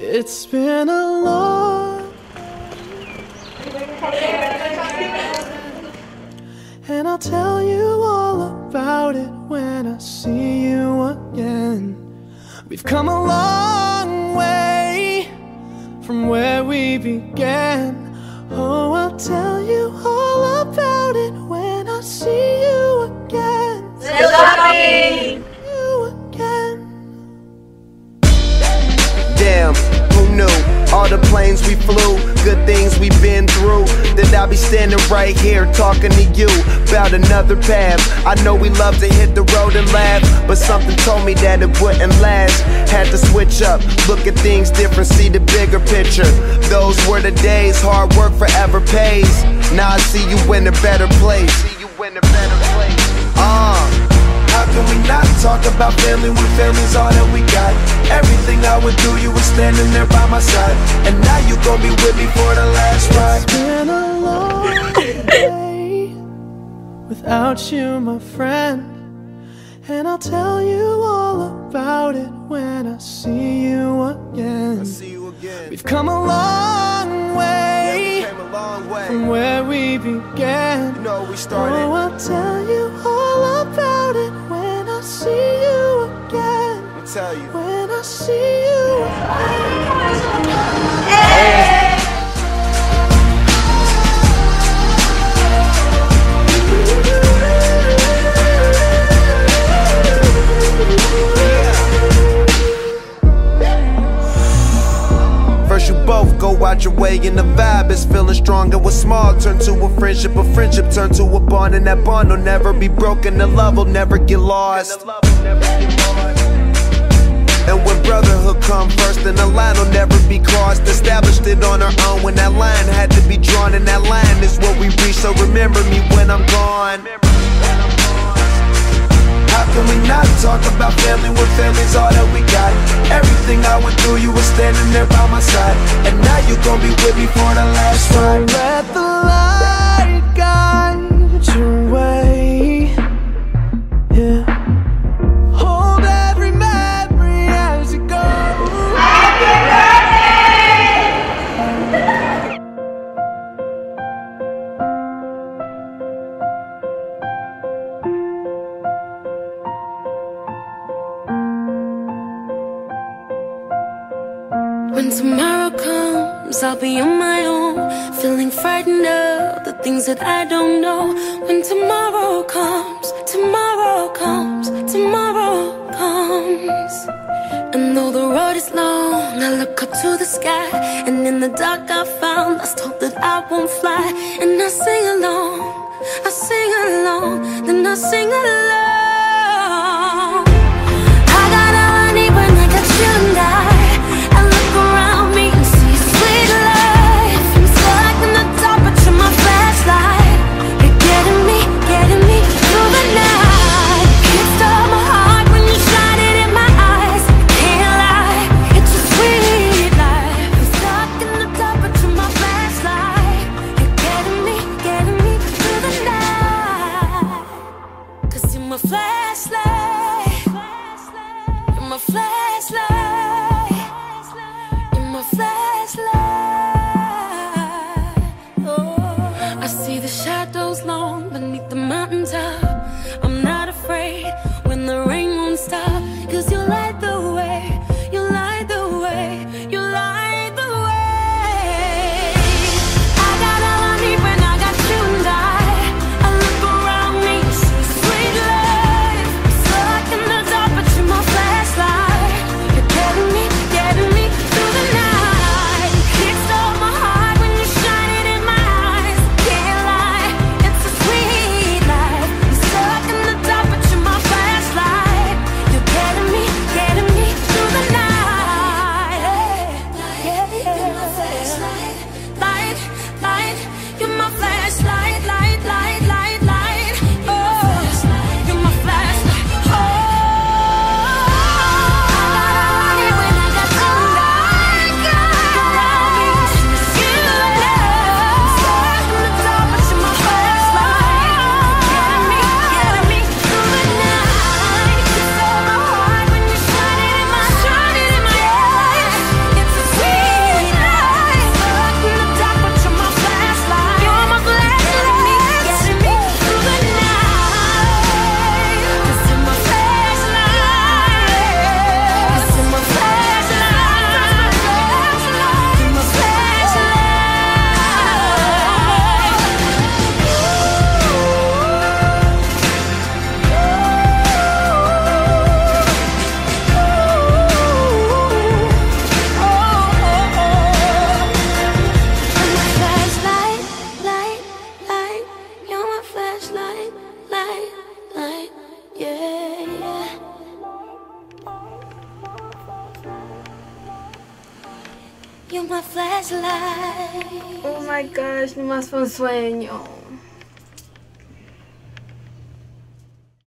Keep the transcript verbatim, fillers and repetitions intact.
It's been a long and I'll tell you all about it when I see you again. We've come a long way from where we began. Oh, I'll tell you all about it when I see you again. Still talking. You again. Damn, who knew? All the planes we flew, good things we've been through, that I'll be standing right here talking to you about another path. I know we love to hit the road and laugh, but something told me that it wouldn't last. Had to switch up, look at things different, see the bigger picture. Those were the days, hard work forever pays. Now I see you in a better place. See you in a better place. Uh How can we not talk about family when family's all that we got? Everything I would do, you were standing there by my side, and now you gon' be with me for the last ride. It's been a long day without you, my friend, and I'll tell you all about it when I see you again. I see you again. We've come a long way, yeah, we came a long way from where we began. You know we started. Oh, I'll tell you all about it when I see you again. Let me tell you. When I see you again. Hey. First you both go out your way and the vibe is feeling strong. And what's small turn to a friendship, a friendship turn to a bond, and that bond will never be broken, the love will never get lost. And when brotherhood come first, then the line will never be crossed. Established it on our own when that line had to be drawn, and that line is what we reach, so remember me when I'm gone. How can we not talk about family when family's all that we got? Everything I went through, you were standing there by my side, and now you gon' be with me for the last ride. Let the light guide your way, yeah. Hold every memory as you go. Happy birthday! When tomorrow comes, I'll be on my own, feeling frightened of the things that I don't know. When tomorrow comes, tomorrow comes, tomorrow comes. And though the road is long, I look up to the sky, and in the dark I found lost hope that I won't fly. And I sing along, I sing along, then I sing along. I got all I need when I got you and I. I look around me and see sweet life. I'm stuck in the dark, but you're my flashlight. You're getting me, getting me through the night. Can't stop my heart when you shine it in my eyes. Can't lie, it's a sweet life. I'm stuck in the dark, but you're my flashlight. You're getting me, getting me through the night. 'Cause you're my flashlight. You're my flashlight. My flashlight. Oh, I see the shadows long beneath the mountaintop. I'm not afraid when the rain won't stop, 'cause you light the way, you light the way, you light the way. I got all I need when I got you and I. I look around me, see sweet life. I'm yeah. You're my flashlight. Oh my gosh, nomás fue un sueño.